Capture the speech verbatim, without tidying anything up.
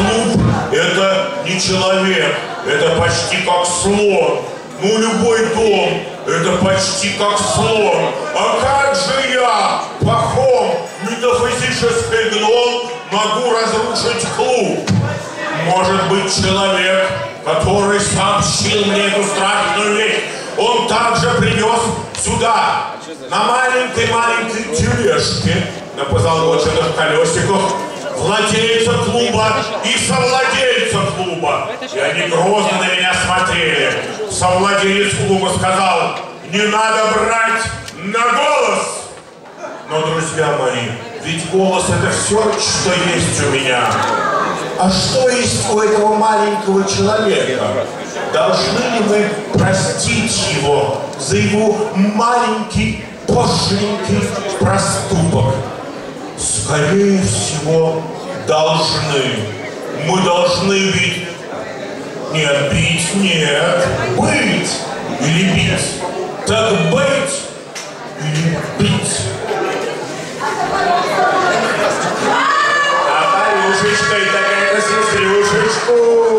клуб – это не человек, это почти как слон. Ну, любой дом – это почти как слон. А как же я, пахом, метафизический гном, могу разрушить клуб? Может быть, человек, который сообщил мне эту страшную вещь, он также привез сюда, на маленькой-маленькой тележке, на позолоченных колесиках, владельца клуба и совладельца клуба. И они грозно на меня смотрели. Совладелец клуба сказал: не надо брать на голос. Но, друзья мои, ведь голос — это все, что есть у меня. А что есть у этого маленького человека? Должны ли мы простить его за его маленький, пошленький проступок? Скорее всего, должны. Мы должны бить. Нет, бить нет. Быть или бить. Так быть или бить. А Парюшечка и такая сестрюшечку.